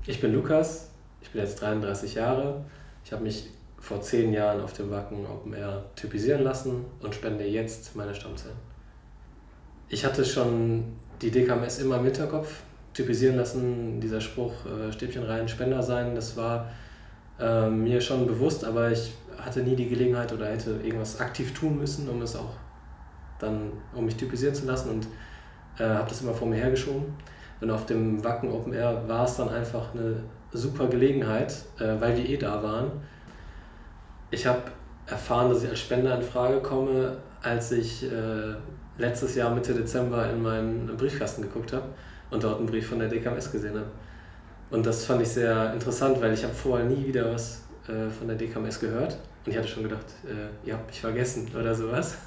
Ich bin Lukas, ich bin jetzt 33 Jahre. Ich habe mich vor 10 Jahren auf dem Wacken Open Air typisieren lassen und spende jetzt meine Stammzellen. Ich hatte schon die DKMS immer im Hinterkopf. Typisieren lassen, dieser Spruch, Stäbchen rein, Spender sein, das war mir schon bewusst, aber ich hatte nie die Gelegenheit oder hätte irgendwas aktiv tun müssen, um mich typisieren zu lassen, und habe das immer vor mir hergeschoben. Und auf dem Wacken Open Air war es dann einfach eine super Gelegenheit, weil wir da waren. Ich habe erfahren, dass ich als Spender in Frage komme, als ich letztes Jahr Mitte Dezember in meinen Briefkasten geguckt habe und dort einen Brief von der DKMS gesehen habe. Und das fand ich sehr interessant, weil ich habe vorher nie wieder was von der DKMS gehört. Und ich hatte schon gedacht, ihr habt mich vergessen oder sowas.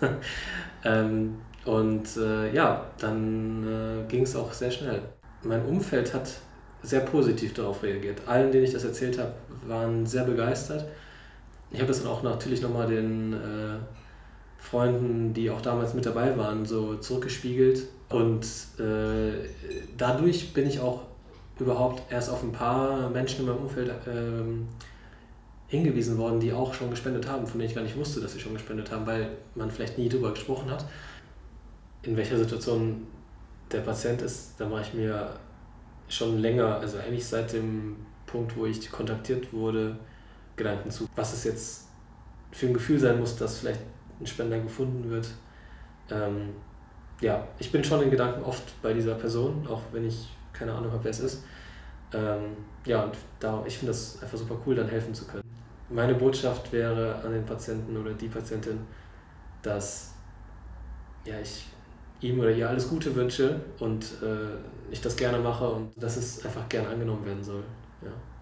Dann ging es auch sehr schnell. Mein Umfeld hat sehr positiv darauf reagiert. Allen, denen ich das erzählt habe, waren sehr begeistert. Ich habe das dann auch natürlich nochmal den Freunden, die auch damals mit dabei waren, so zurückgespiegelt. Und dadurch bin ich auch überhaupt erst auf ein paar Menschen in meinem Umfeld hingewiesen worden, die auch schon gespendet haben, von denen ich gar nicht wusste, dass sie schon gespendet haben, weil man vielleicht nie darüber gesprochen hat. In welcher Situation der Patient ist, da mache ich mir schon länger, also eigentlich seit dem Punkt, wo ich kontaktiert wurde, Gedanken zu. Was es jetzt für ein Gefühl sein muss, dass vielleicht ein Spender gefunden wird. Ich bin schon in Gedanken oft bei dieser Person, auch wenn ich keine Ahnung habe, wer es ist. Ich finde das einfach super cool, dann helfen zu können. Meine Botschaft wäre an den Patienten oder die Patientin, dass ich ihm oder ihr alles Gute wünsche und ich das gerne mache und dass es einfach gerne angenommen werden soll. Ja.